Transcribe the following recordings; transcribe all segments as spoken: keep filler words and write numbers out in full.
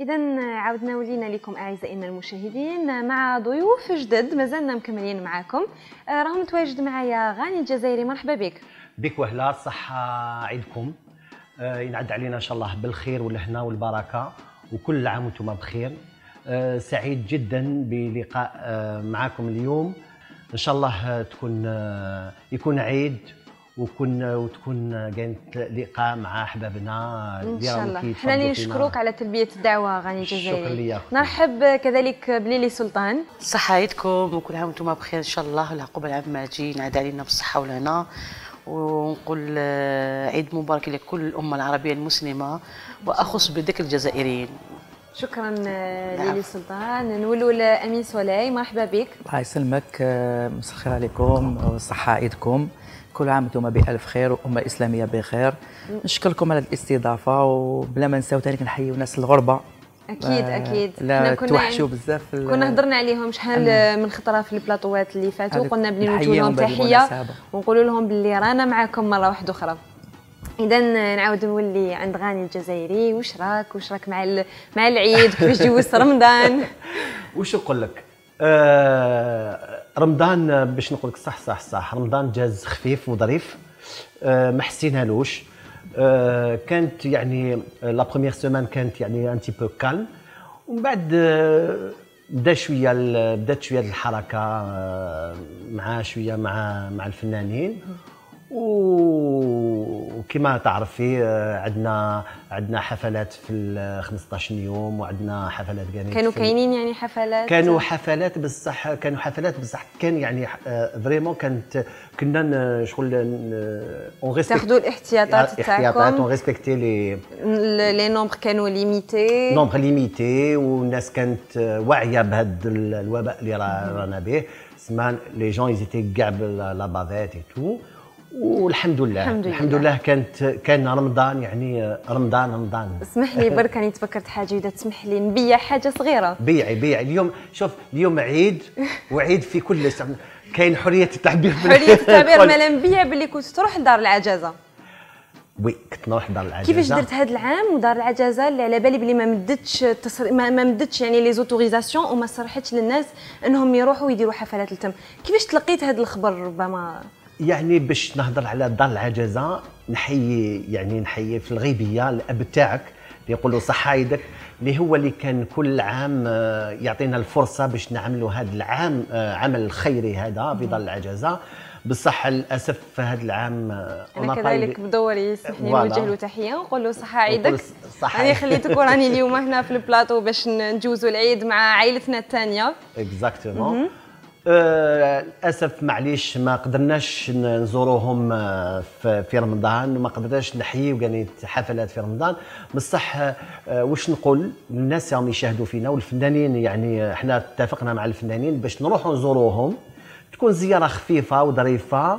إذا عاودنا ولينا لكم أعزائنا المشاهدين مع ضيوف جدد، مازلنا مكملين معاكم. راهم متواجد معايا غاني الجزائري، مرحبا بك. بك وهلا، صحة عيدكم آه ينعد علينا إن شاء الله بالخير والهنا والبركة، وكل عام وانتم بخير. آه سعيد جدا بلقاء آه معكم اليوم، إن شاء الله تكون آه يكون عيد وكون وتكون كانت لقاء مع احبابنا ان شاء الله. حنا اللي نشكروك على تلبيه الدعوه غاني الجزائري. شكرا ليك. نرحب كذلك بليلي سلطان. صحة عيدكم وكل عام وانتم بخير ان شاء الله، والعقوبه العام ما تجي ينعاد علينا بالصحه والهنا، ونقول عيد مبارك لكل الامه العربيه المسلمه واخص بذكر الجزائريين. شكرا ليلي سلطان. نولوا لامين سولاي، مرحبا بك. الله يسلمك، مساء الخير عليكم وصحة عيدكم، كل عام وانتم بألف خير والأمة الإسلامية بخير. نشكركم على الاستضافة، وبلا ما نساو ثاني كنحييو ناس الغربة. اكيد اكيد لا توحشوا بزاف. كنا هضرنا عليهم شحال من خطره في البلاطوات اللي فاتوا، قلنا بلي نوجهوا لهم تحيه ونقولوا لهم بلي رانا معكم مره واحده اخرى. اذا نعاود نولي عند غاني الجزائري. واش راك واش راك مع مع العيد؟ كيفاش جوزت رمضان؟ واش نقول لك، آه رمضان باش نقول لك صح صح صح رمضان جاز خفيف وظريف، آه ما حسينالوش. آه كانت يعني لا بروميير سيمان كانت يعني ان تي بو كالم، ومن بعد آه بدا شويه بدات شويه الحركه آه مع شويه مع مع الفنانين، وكما تعرفي عندنا عندنا حفلات في خمسطاش يوم، وعندنا حفلات كانت كانوا كاينين يعني حفلات كانوا حفلات بصح كانوا حفلات بصح كان يعني فريمون كانت كنا شغل اون تاخذوا الاحتياطات تاعكم، احتياطات اون ريسبكتي لي لي نومبر كانوا ليميتي نومبر ليميتي، والناس كانت واعيه بهذا الوباء اللي رانا به. سمان لي جون ايزيتي كاع لا بافيت اي تو، والحمد لله الحمد, الحمد لله. لله كانت كان رمضان يعني رمضان رمضان. اسمح لي برك راني تفكرت حاجه، اذا تسمح لي نبيع حاجه صغيره. بيعي بيعي اليوم. شوف اليوم عيد وعيد في كل شيء، كاين حريه التعبير. حريه التعبير. ما نبيع باللي كنت تروح لدار العجزه. وي كنت نروح لدار العجزه. كيفاش درت هذا العام ودار العجزه اللي على بالي بلي ما مدتش تصر... ما, ما مدتش يعني لي زوتوريزاسيون وما صرحتش للناس انهم يروحوا ويديروا حفلات التم؟ كيفاش تلقيت هذا الخبر؟ ربما يعني باش نهضر على دار العجزه، نحيي يعني نحيي في الغيبيه الاب تاعك اللي يقولوا صحه عيدك، اللي هو اللي كان كل عام يعطينا الفرصه باش نعملوا هذا العام عمل خيري هذا في دار العجزه. بصح للاسف هذا العام انا كذلك بدوري يسمحني نوجه له تحيه ونقول له صحه عيدك. راني خليتك وراني اليوم هنا في البلاطو باش نجوزوا العيد مع عائلتنا الثانيه. اكزاكتومون. للاسف آه معليش ما قدرناش نزوروهم في, في رمضان، وما قدرناش نحييو كانت حفلات في رمضان. بصح آه واش نقول للناس راهم يشاهدوا فينا والفنانين، يعني احنا اتفقنا مع الفنانين باش نروحوا نزوروهم، تكون زياره خفيفه وظريفه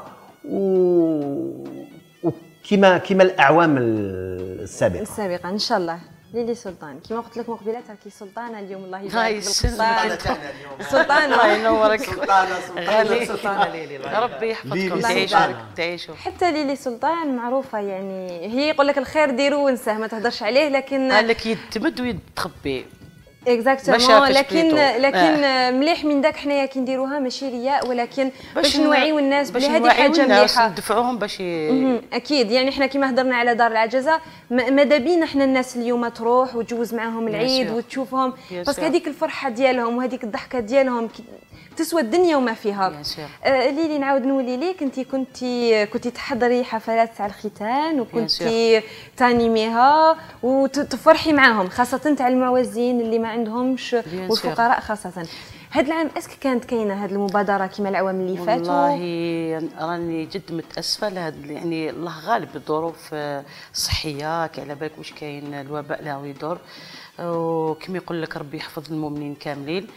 وكما كما الاعوام السابقه السابقه ان شاء الله. ليلي سلطان كما قلت لك من قبيله تركي سلطانه اليوم، الله يبارك بالقصه. سلطانه الله ينورك. سلطانه سلطانه سلطانه ليلي، ربي يحفظكم تعيشوا تعيشوا. حتى ليلي سلطان معروفه يعني، هي يقول لك الخير ديروا ونساه ما تهضرش عليه، لكن قال لك يد تمد ويد تخبي. اكزاكتومون. لكن لكن آه. مليح من داك حنايا كي نديروها ماشي رياء، ولكن باش نوعيو الناس بلي هذه حاجه مليحه، ندفعوهم باش اكيد. يعني حنا كيما هضرنا على دار العجزه، ماذا بينا حنا الناس اليوم تروح وتجوز معاهم العيد وتشوفهم، باسكو هذيك الفرحه ديالهم وهذيك الضحكه ديالهم تسوى الدنيا وما فيها. آه ليلي نعاود نولي ليك، انت كنتي كنتي تحضري حفلات تاع الختان وكنتي تانيميها وتفرحي معاهم، خاصه تاع المعوزين اللي ما عندهمش والفقراء خاصه. هذا العام اسك كانت كاينه هذه المبادره كما العوام اللي فاتوا؟ والله راني جد متاسفه لهذا، يعني الله غالب الظروف الصحيه، كي على بالك واش كاين الوباء لا يدور، وكما يقول لك ربي يحفظ المؤمنين كاملين.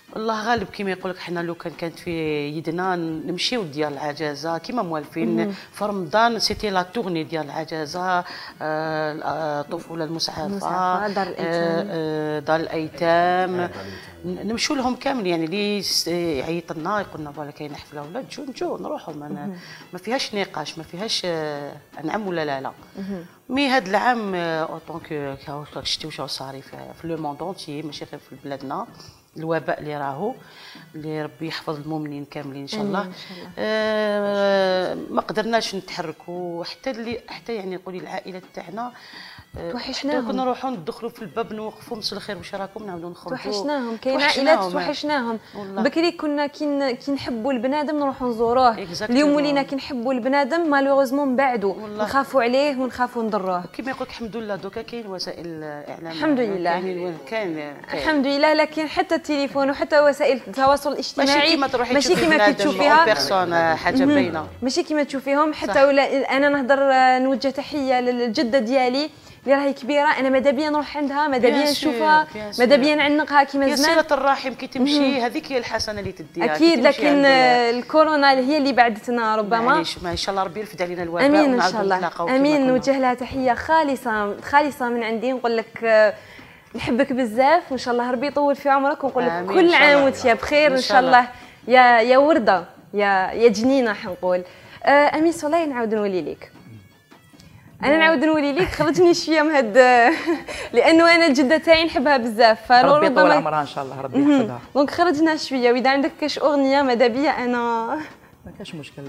والله غالب كيما يقول لك حنا لو كان كانت في يدنا نمشيو ديال العجازه كيما موالفين في رمضان سيتي لا تورني ديال العجازه، الطفوله المسعفه، دار الايتام، دار الايتام نمشوا لهم كامل. يعني اللي يعيط لنا يقول لنا فوالا كاين حفله ولا نجو نجو نروحوا، ما, ما فيهاش نقاش، ما فيهاش نعم ولا لا لا. مي هاد العام اوطون كو شتي واش صاري في لو موند اونتي ماشي غير في بلادنا، الوباء اللي راهو، اللي ربي يحفظ المؤمنين كاملين ان شاء الله. إن شاء الله. آه ما قدرناش نتحركوا حتى اللي حتى يعني نقولي العائله تاعنا توحشناهم، كنا نروحوا ندخلوا في الباب نوقفوا مساء الخير واش راكم نعاودوا نخرجوا. توحشناهم، كاين عائلات توحشناهم. بكري كنا كي كي نحبوا البنادم نروحوا نزوروه، اليوم ولينا كي نحبوا البنادم مالوغوزمون نبعدوا، نخافوا عليه ونخافوا نضروه. كيما يقول لك الحمد لله دوكا كاين وسائل الاعلام، الحمد لله كاين كاين الحمد لله، لكن حتى التليفون وحتى وسائل التواصل الاجتماعي ماشي كيما تروحي ماشي كيما كتشوفيها بيرسون حاجه باينه، ماشي كيما تشوفيهم. حتى ولا انا نهضر نوجه تحيه للجده ديالي اللي راهي كبيره، انا ماذا بيا نروح عندها، ماذا بيا نشوفها، ماذا بيا نعنقها كيما زمان. صله الرحم كي تمشي هذيك هي الحسنه اللي تديها اكيد، لكن الكورونا هي اللي بعدتنا ربما. معليش ما ان شاء الله ربي يرفد علينا الوباء، امين ان شاء الله، امين. نوجه لها تحيه خالصه خالصه من عندي، نقول لك نحبك بزاف، وان شاء الله ربي يطول في عمرك، ونقول لك كل عام وانت بخير ان شاء الله، يا يا ورده، يا يا جنينه حنقول. اميس والله نعاود نولي لك، انا نعاود نولي لك، خرجني شويه من هاد لانه انا الجده تاعي نحبها بزاف، ربي يطول عمرها ان شاء الله، ربي يحفظها. دونك خرجنا شويه، واذا عندك كاش اغنيه ماذا بيا انا ما كاش مشكل.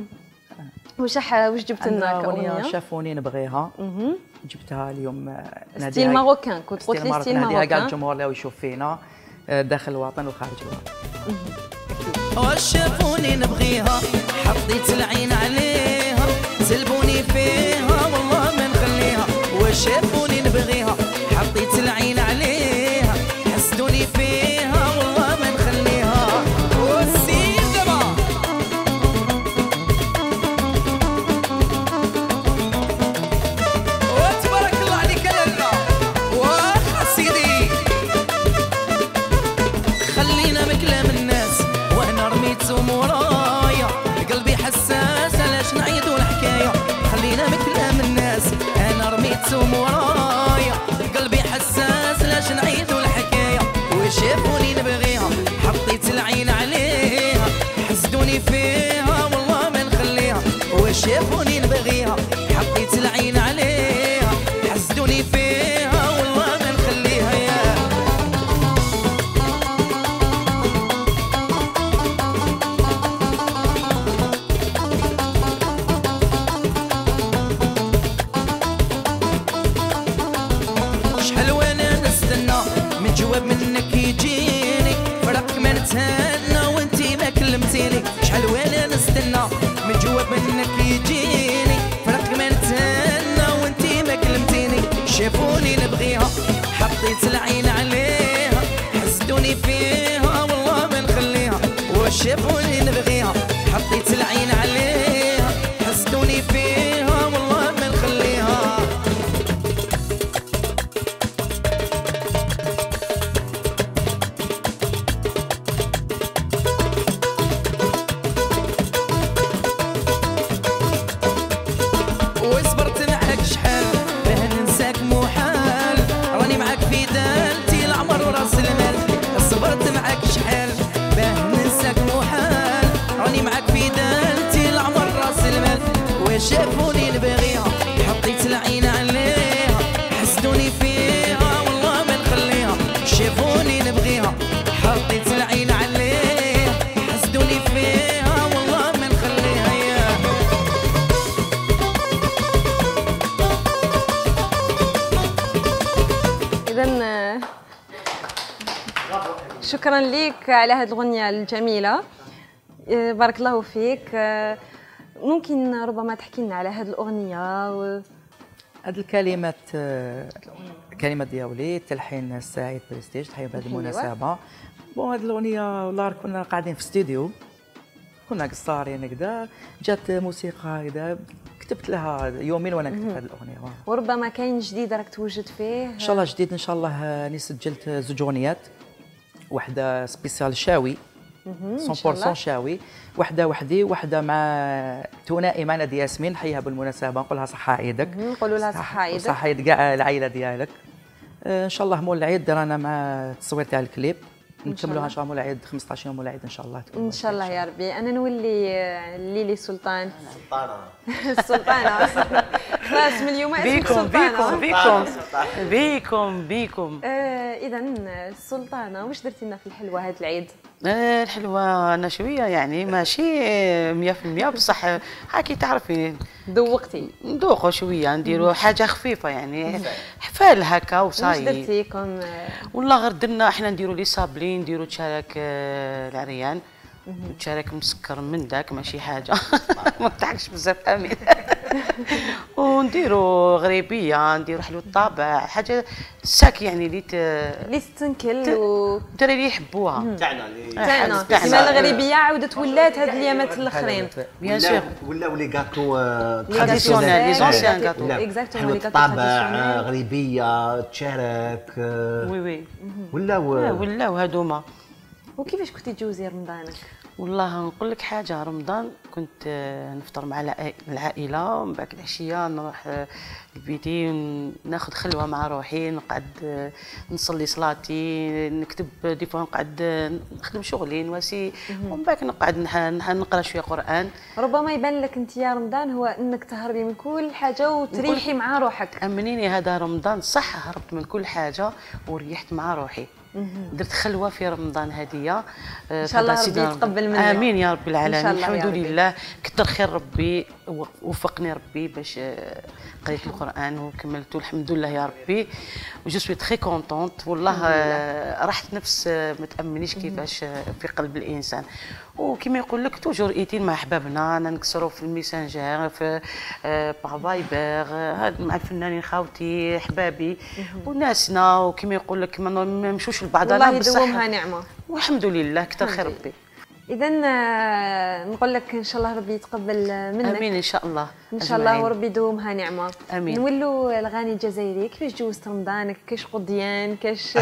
واش واش جبت لنا اغنيه شافوني نبغيها، جبتها اليوم ستيل ماروكان، كنت قلت لي ستيل ماروكان، كاع الجمهور اللي يشوف فينا داخل الوطن وخارج الوطن. وشافوني نبغيها حطيت العين عليها، سلبوني فيها والله ما نخليها. وشافوني نبغيها حطيت العين عليها، حسدوني فيها والله ما نخليها. والسير دابا وتبارك الله عليك لالا، واخا سيدي خلينا من كلام الناس وانا رميتهم ورايا، قلبي حساس علاش نعيدوا الحكايه. خلينا من كلام الناس انا رميتهم ورايا، قلبي حساس علاش نعيدوا الحكايه. وشافوني نبغيها حطيت العين عليها، حسدوني فيها والله ما نخليها. وشافوني نبغيها حطيت العين عليها، حسدوني فيها والله ما نخليها. يا شحال وانا نستنى من جواب منك يجيني، فرق ما نتهنى وانتي ما كلمتيني. شحال وانا نستنى من جواب منك يجيني، فرق ما نتهنى وانتي ما كلمتيني. شافوني نبغيها حطيت العين عليها، حسدوني فيها والله ما نخليها. وشافوني نبغيها حطيت العين عليها، حسدوني فيها والله ما نخليها. وصبرت معاك شحال باه ننساك محال، راني معاك في دالتي العمر وراس المال. صبرت معاك شحال باه ننساك محال، راني معاك في دالتي العمر راس المال. وشافوني نبغيها حطيت العين عليها، حسدوني فيها والله ما نخليها. شافوني نبغيها حطيت العين عليها، حسدوني فيها والله ما نخليها. يا اذا شكرا لك على هذه الاغنيه الجميله، بارك الله فيك. ممكن ربما تحكي لنا على هذه الاغنيه و... هذه الكلمات الكلمات ديالي التلحين السعيد بريستيج، تحيه بهذه المناسبه. بون هذه الاغنيه والله كنا قاعدين في استوديو، كنا قصارين هكذا، جات موسيقى هكذا، كتبت لها يومين وانا كتبت هذه الاغنيه. وربما كاين جديد راك توجد فيه ان شاء الله جديد ان شاء الله. راني سجلت زوج اغنيات، وحده سبيسيال شاوي مية بالمية شاوي، وحده وحدي، وحده مع ثنائي مع نادي ياسمين، نحييها بالمناسبه نقولها صحه عيدك. نقولوا لها صحه عيدك صحه عيد كاع العائله ديالك. ان شاء الله مول العيد رانا مع التصوير تاع الكليب، نكملوها ان شاء الله مول العيد خمسطاش يوم مول العيد ان شاء الله تكون ان شاء الله يا ربي. انا نولي ليلي سلطان سلطانه السلطانه خلاص من اليوم اسمك بيكم سلطانه. بيكم بيكم بيكم آه اذا السلطانه واش درتي لنا في الحلوه هذا العيد؟ آه الحلوه انا شويه يعني ماشي مية بالمية بصح هاكي تعرفي ذوقتي ندوقوا شويه نديروا حاجه خفيفه يعني حفال هكا وصاي. واش درتيكم؟ والله غير درنا احنا نديروا لي صابلين، نديروا تشارك العريان، تشارك مسكر من ذاك ماشي حاجه ما تضحكش بزاف امين ونديروا غريبيه، نديروا حلو الطابع، حاجه ساك يعني اللي اللي تنكل و الدراري اللي يحبوها تاعنا تاعنا كيما الغريبيه عاودت ولات هاد الايامات الاخرين بيان سور ولاو لي غاتو تراديسيونيل لي زونسيان غاتو اكزاكتومون لي غاتو طابع غريبيه تشارك وي وي ولاو ولاو هادوما. وكيفاش كنتي تجوزي رمضانك؟ والله نقول لك حاجه، رمضان كنت نفطر مع العائله ومن بعد العشيه نروح لبيتي ناخذ خلوه مع روحي، نقعد نصلي صلاتي، نكتب دي فوا، نقعد نخدم شغلي نواسي ومن بعد نقعد نقرا شويه قران. ربما يبان لك انت يا رمضان هو انك تهربي من كل حاجه وتريحي مع روحك. امنيني هذا رمضان صح هربت من كل حاجه وريحت مع روحي. درت خلوه في رمضان هديه ان شاء الله ربي يتقبل منك. امين يا رب العالمين. الحمد لله كثر خير ربي وفقني ربي باش قريت القران وكملته الحمد لله يا ربي. جو سوي تري كونطونت والله. راحت نفس ما تامنيش كيفاش في قلب الانسان. وكما يقول لك توجور ايتين مع احبابنا، انا نكسروا في الميسنجر في باغ فايبر هاد مع الفنانين خاوتي احبابي وناسنا، وكما يقول لك ما نمشوش لبعضنا والله يدومها نعمه والحمد لله كثر خير ربي. اذا نقول لك ان شاء الله ربي يتقبل منك. امين ان شاء الله ان شاء الله وربي يدومها نعمه. امين. نولوا الاغاني الجزائريه، كيفاش جوزت رمضانك؟ كاش قضيان كاش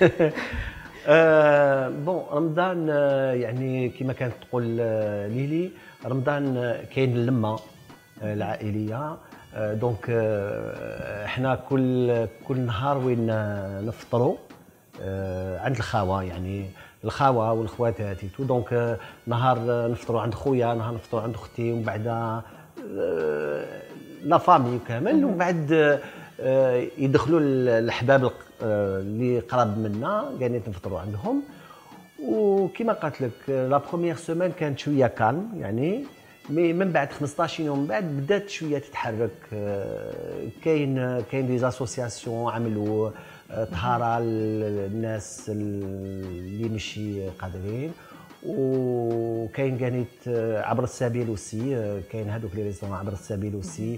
آه بون رمضان آه يعني كما كانت تقول آه ليلي، رمضان آه كاين اللمه آه العائليه. آه دونك آه احنا كل كل نهار وين نفطروا آه عند الخاوه، يعني الخاوه والخواتات تو. دونك آه نهار نفطروا عند خويا، نهار نفطروا عند اختي، ومن بعد آه لا فامي كامل، ومن بعد آه يدخلوا الاحباب اللي قراب منا قاعدين نفطروا عندهم. وكما قالت لك لا بروميير سيمين كانت شويه كالم يعني، مي من بعد خمسطاش يوم من بعد بدات شويه تتحرك. كاين كاين دي اسوسياسيون عملوا طهاره للناس اللي ماشي قادرين، وكاين كانت عبر السبيل وسي، كاين هذوك لي ريزون عبر السبيل وسي.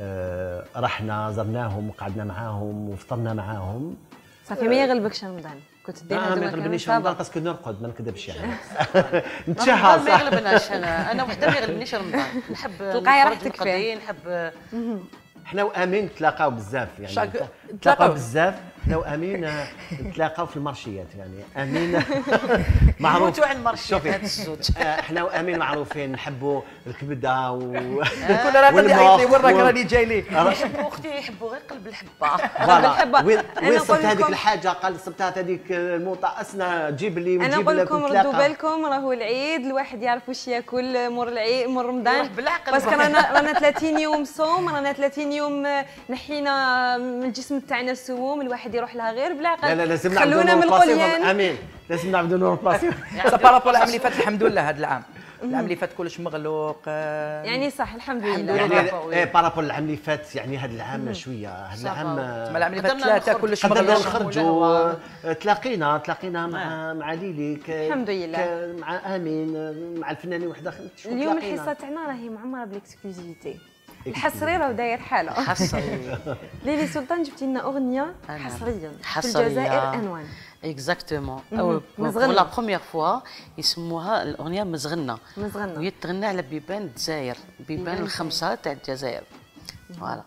رحنا زرناهم وقعدنا معاهم وفطرنا معاهم. صافي ما يغلبكش رمضان؟ كنت دير هذوما ما يغلبنيش رمضان باسكو نرقد ما نكذبش يعني نتشهى صح. ما يغلبناش انا انا وحده ما يغلبنيش رمضان، نحب تلقاي راحتك فيه. نحب حنا وامين تلاقاو بزاف يعني، تلاقاو بزاف حنا وامين نتلاقاو في المارشيات يعني. امين معروف موتوا على المارشيات هاد الزوج. حنا وامين معروفين نحبوا الكبده و كل راه غادي يعيط لي وين راك راني جاي ليك. يحبوا اختي يحبوا غير قلب الحبه. فوالا وين وين صبت هذيك الحاجه؟ قال صبتها هذيك الموطا اسنا جيب لي ونجيب لك. انا نقول لكم ردوا بالكم راهو العيد الواحد يعرف واش ياكل مور العيد مور رمضان، باسكو رانا رانا ثلاثين يوم صوم، رانا ثلاثين يوم نحينا من الجسم تاعنا السموم، الواحد يروح لها غير بالعقل. لا لا لازم خلونا من القليان. امين لازم نعبدوا نور بلاصيو. سابارابول العام اللي فات الحمد لله هذا العام العام اللي فات كلش مغلوق يعني صح الحمد لله. يعني ايه بارابول العام اللي فات يعني هذا العام شويه هذا العام العام اللي فات ثلاثه كلش مغلوق. قدرنا نخرجوا تلاقينا تلاقينا مع مع ليلي الحمد لله مع امين مع الفنانين واحد اخر. اليوم الحصه تاعنا راهي معمره بالاكسكلوزيفيتي. الحصري راه داير حاله حصري. ليلي سلطان جبتي لنا اغنيه حصريا في الجزائر انوان. اكزاكتومون بور لا بروميير فوا يسموها الاغنيه مزغنه. مزغنه وهي تغنى على بيبان الجزائر، بيبان الخمسه تاع الجزائر. فوالا.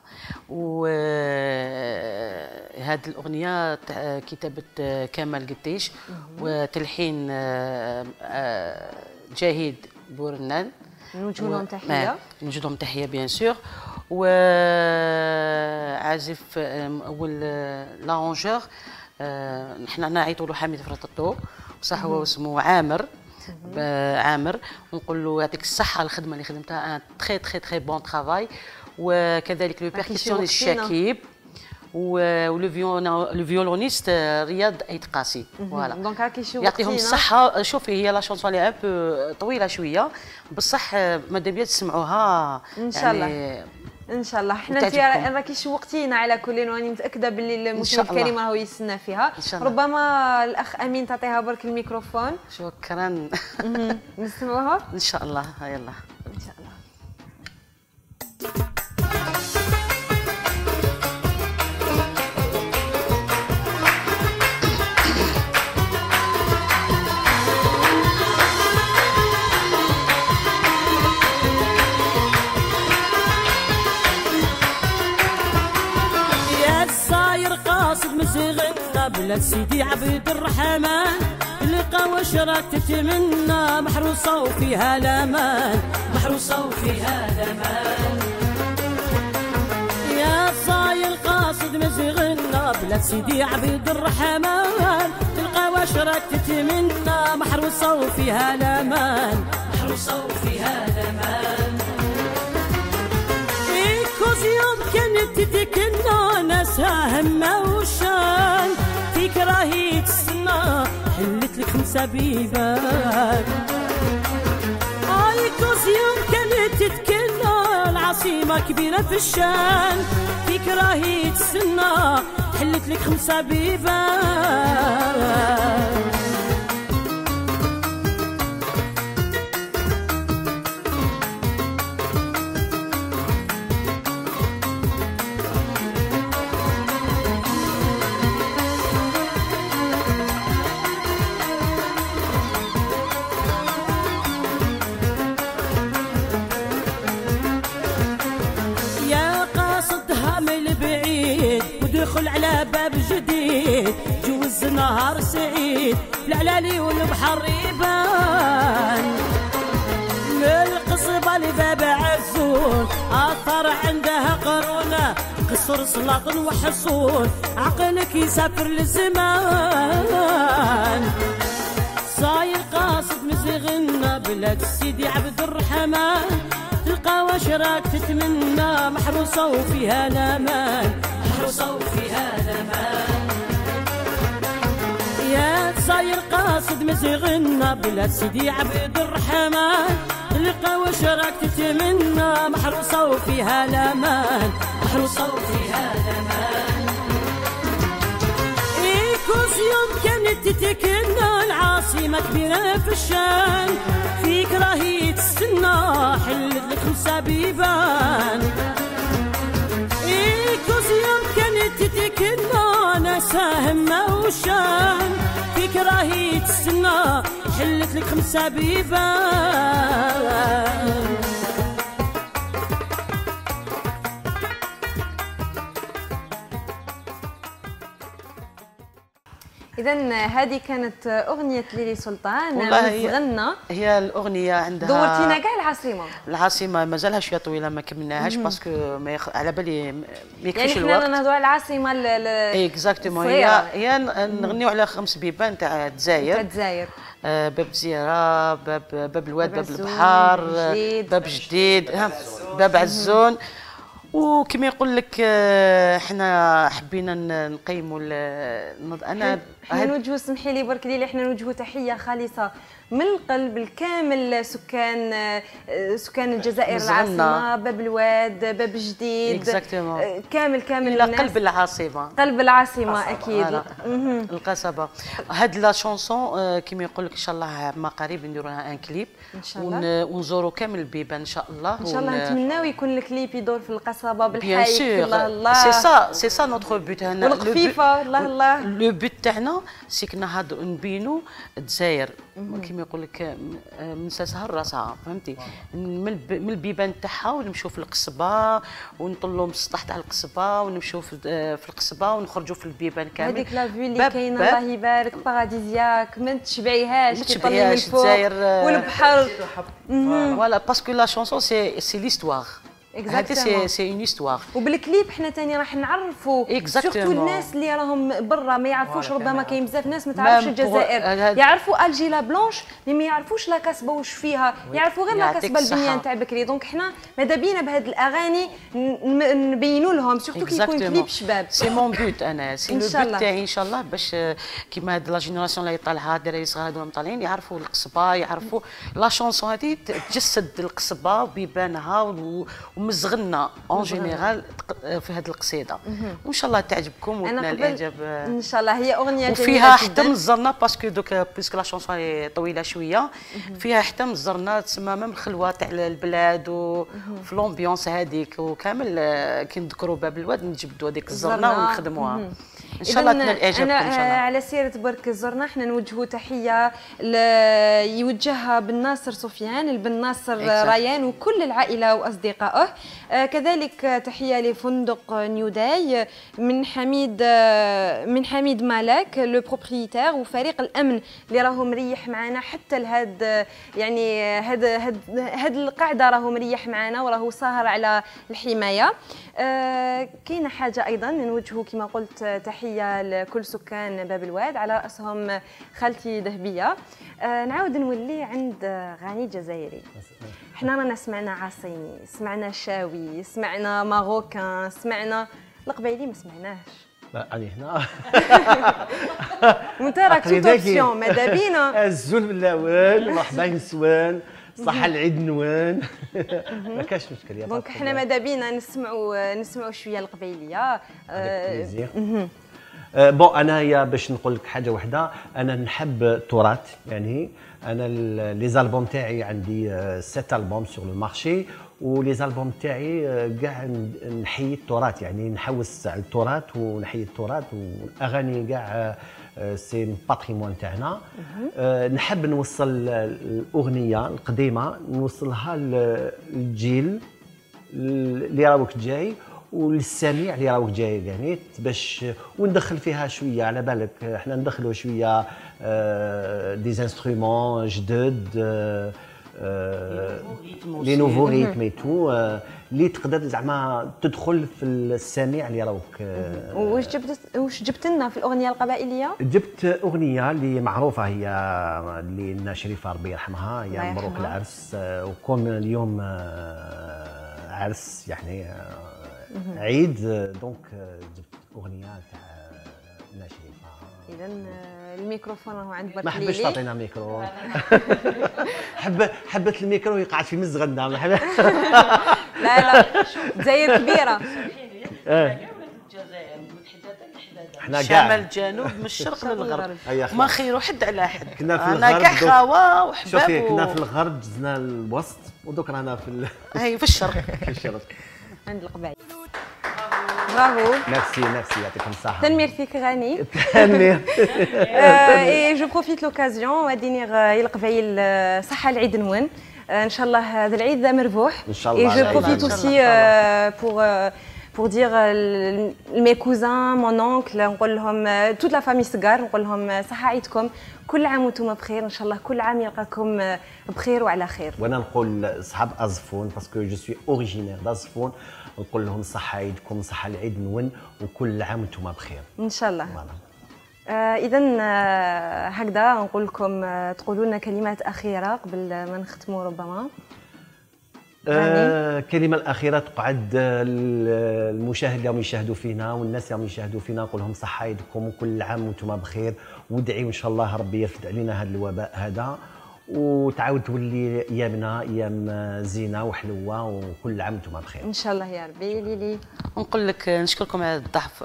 وهذه الاغنيه كتابه كمال قتيش وتلحين جاهد بورنان. نوجه لهم تحيه. نوجه لهم تحيه بيان سور. وعازف اول لارونجور نحن نعيطوا له حميد فرططو، بصح هو اسمه عامر. عامر، ونقول له يعطيك الصحه على الخدمه اللي خدمتها، ان تري تري تري بون ترافاي. وكذلك لو بيركسيونيست شكيب ولو فيولونيست رياض ايت قاسي. فوالا دونك راكي شو يعطيهم الصحه. شوفي هي لا شونسون اللي ان بو طويله شويه، بصح ماذا بيا تسمعوها ان شاء الله. يعني ان شاء الله. حنا انت راكي شوقتينا على كل، واني متاكده باللي المشاهد الكريم راهو يستنى فيها. ربما الاخ امين تعطيها برك الميكروفون. شكرا. نسمعوها ان شاء الله. يلا ان شاء الله. مزغنا بلاد سيدي عبد الرحمن، لقى وشراك تتمنى محروسة وفيها الامان، محروسة وفيها الامان. يا صاير قاصد مزغنا بلاد سيدي عبد الرحمن، تلقى وشراك تتمنى محروسة وفيها الامان، محروسة وفيها الامان. يوم كانت تتكنى ناسها همة وشان، في كراهية السنة حلت لك خمسة بيبان. ايكوز يوم كانت تتكنى العاصمة كبيرة في الشان، في كراهية السنة حلت لك خمسة بيبان. ودخل على باب جديد، جوز نهار سعيد العلالي والبحر يبان. من القصبة لباب عزون اثر عندها قرونه، قصر سلاط وحصون عقلك يسافر للزمان. صاير قاصد مزغنا بلاد سيدي عبد الرحمن، تلقى وشراك تتمنى محروسة وفيها الامان، محروسة وفيها الامان. يا صاير قاصد مزغنا بلاد سيدي عبد الرحمن، تلقى وشراك تتمنى محروسة وفيها الامان، محروسة وفيها الامان. إيكوز يوم كانت تتكنى العاصمة كبيرة في الشان، في كراهية السنة حلت لك خمسة بيبان. إيكوز يوم كانت تتكنى ناسها همة وشان، في كراهية السنة حلت لك خمسة بيبان. إذا هذه كانت أغنية ليلي سلطان مزغنا. هي الأغنية عندها دورتينا كاع العاصمة. العاصمة مازالها شوية طويلة ما كملناهاش باسكو ما يخ... على بالي ما يكفيش يعني الوقت. حنا نهضروا على العاصمة اكزاكتومون. هي هي نغنيو على خمس بيبان تاع الجزائر. تاع الجزائر. آه باب زيرة، باب باب الواد، باب البحر، باب جديد، باب عزون. وكما يقول لك احنا حبينا نقيموا انا احنا نوجهوا، سمحي لي برك لي احنا نوجهوا تحيه خالصه من القلب لكامل سكان سكان الجزائر العاصمه، باب الواد، باب جديد، كامل كامل الناس قلب العاصمه، قلب العاصمه اكيد. القصبه. هاد لا شونسون كما يقول لك ان شاء الله ما قريب نديروا لها ان كليب ان شاء الله، ونزوروا كامل البيبان ان شاء الله. ان شاء الله نتمناو يكون الكليب يدور في القصبه بالحي. الله الله، سي سا سي سا نوتر بوت هنا، والخفيفه. الله الله، لو بوت تاعنا سي كنا نبينوا الجزائر كما يقول لك من ساسها لراسها، فهمتي؟ من من البيبان تاعها ونمشيو في القصبه ونطلوا من السطح تاع القصبه ونمشيو في القصبه ونخرجوا في البيبان كامل. هذيك لا فيو اللي كاينه الله يبارك باراديزياك ما تشبعيهاش كي طلعي من الفوق والبحر. فوالا باسكو لا شونسون سي سي ليستواغ. هذه سي سي اون هيستوار. وبالكليب حنا ثاني راح نعرفوا سورتو الناس اللي راهم برا ما يعرفوش، ربما كاين بزاف ناس ما تعرفش الجزائر، يعرفوا الجي لا بلونش اللي ما يعرفوش لا كاسبه واش فيها، يعرفوا غير لا كاسبه البنيان تاع بكري. دونك حنا ماذا بينا بهذه الاغاني نبينوا لهم سورتو كي يكون كليب شباب. سي مون بوت انا سي لو بوت تاعي ان شاء الله باش كيما هاد لا جينيراسيون اللي طالعه الدراري الصغار هذوما طالعين يعرفوا القصبه، يعرفوا لا شونسون هذه تجسد القصبه وبيبانها ومزغن اون جينيرال في هذه القصيده، وان شاء الله تعجبكم وتنال الاعجاب ان شاء الله. هي اغنيه وفيها حتى مزرنا باسكو دوك بيسكو لا شونسون طويله شويه، فيها حتى مزرنا تسمى ميم الخلوه تاع البلاد وفي لومبيونس هذيك وكامل كي نذكروا باب الواد نجبدوا هذيك الزرنا ونخدموها ان شاء الله تنال اعجابكم ان شاء الله. على سيره برك الزرنا احنا نوجهوا تحيه يوجهها بن ناصر سفيان، بن ناصر ريان وكل العائله واصدقائه. آه كذلك تحيه لفندق نيو داي من حميد آه من حميد مالك لو بروبريتير وفريق الامن اللي راهو مريح معنا حتى لهاد يعني هاد هاد هاد القعده راهو مريح معنا وراهو ساهر على الحمايه. آه كاينه حاجه ايضا نوجهوا كما قلت تحيه لكل سكان باب الواد على راسهم خالتي ذهبيه. آه نعاود نولي عند غني جزائري. احنا رانا سمعنا عاصيني، سمعنا شاوي، سمعنا ماروكان، سمعنا القبايلي ما سمعناش. لا انا هنا وانت راك توت اوبسيون ماذا بينا الزول من الاول مرحبا نسوان صحة العيد نوان ما كاش مشكل يا دونك حنا ماذا بينا نسمعوا نسمعوا شويه القبايليه. أه بون انايا باش نقول لك حاجه وحده، انا نحب التراث يعني انا لي زالبوم تاعي عندي سيت البوم سور لو مارشي ولي زالبوم تاعي كاع نحيي التراث يعني نحوس على التراث ونحيي التراث والاغاني كاع سي باتريمون تاعنا. أه نحب نوصل الاغنيه القديمه نوصلها للجيل اللي راهوك جاي وللسميع اللي راهوك جاي يعني باش وندخل فيها شويه على بالك احنا ندخلوا شويه أه دي انسترومون جدد أه لي نوفو ريتم اي تو اللي تقدر زعما تدخل في السميع اللي راهوك. واش جبت واش جبت لنا في الاغنيه القبائليه؟ جبت اغنيه اللي معروفه هي اللي لنا شريفه ربي يرحمها هي مبروك العرس، وكون اليوم عرس يعني عيد دونك جبت اغنيه تاع لنا شريفه. اذا الميكروفون راهو عند برك ما حبش تعطينا ميكرو حب حبت الميكرو يقعد في مزغنا لا لا الجزائر كبيره احنا شمال الجنوب من الشرق للغرب ما خيروا حد على حد. انا كاع خاوه وحباب. شوفي كنا في الغرب دزنا الوسط ودوك رانا في هي في الشرق في الشرق عند القبائل. برافو ميرسي ميرسي يعطيكم الصحة. تنمير فيك غني. تنمير. اي جو بروفيت لوكازيون واديني القبايل صحة العيد نون ان شاء الله هذا العيد مربوح. ان شاء الله. اي جو بروفيت اوسي بور pour dire mes cousins mon oncle نقول لهم toute la famille صغار نقول لهم صحة عيدكم كل عام وانتم بخير ان شاء الله كل عام يلقاكم بخير وعلى خير. وانا نقول صحاب ازفون باسكو جو سوي اوريجينير دازفون نقول لهم صحة عيدكم صحة العيد نون وكل عام وانتم بخير ان شاء الله. آه اذا آه هكذا نقول لكم آه تقولوا لنا كلمات اخيره قبل ما نختموا ربما. آه الكلمه الاخيره تقعد المشاهد اللي راهم يشاهدوا فينا والناس اللي راهم يشاهدوا فينا نقول لهم صحة عيدكم وكل عام وانتم بخير وادعيوا ان شاء الله ربي يرفد علينا هذا الوباء هذا وتعاود تولي ايامنا ايام زينه وحلوه وكل عام وانتم بخير ان شاء الله يا ربي. ليلي نقول لك نشكركم على الضحف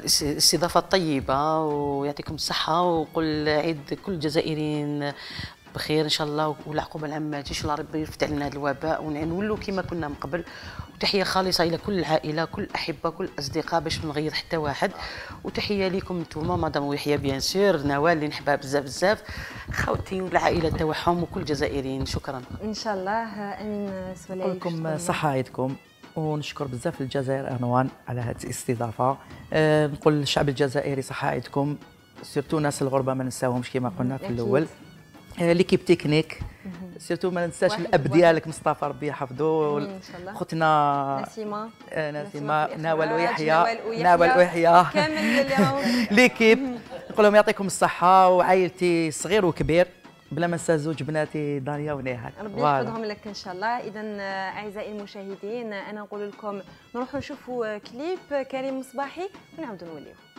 الاستضافه الطيبه ويعطيكم الصحه ونقول عيد كل الجزائريين بخير ان شاء الله، والعقوبه العامه ما تجيش، ربي يفتح لنا هذا الوباء ونولوا كما كنا من قبل. وتحيه خالصه الى كل العائله، كل الاحبه، كل الاصدقاء، باش ما نغير حتى واحد. وتحيه لكم انتم مدام ويحيى بيان سور، نوال اللي نحبها بزاف بزاف، خوتي والعائله تاعهم وكل الجزائريين. شكرا ان شاء الله. امين سولاي لكم صحه عيدكم، ونشكر بزاف الجزائر انوان على هذه الاستضافه. أه نقول للشعب الجزائري صحه عيدكم، سيرتو ناس الغربه ما ننساوهمش كما قلنا في الاول. أه ليكيب تكنيك سيرتو ما ننساش الاب ديالك مصطفى ربي يحفظو، خوتنا نسيمه نسيمه نوال ويحيى نوال ويحيى كامل اليوم ليكيب، نقول لهم يعطيكم الصحه، وعائلتي صغير وكبير، بلا ما ننسى زوج بناتي دانيا ونهاد، ربي يحفظهم لك ان شاء الله. اذا اعزائي المشاهدين انا نقول لكم نروحوا نشوفوا كليب كريم مصباحي ونعاودوا نوليو.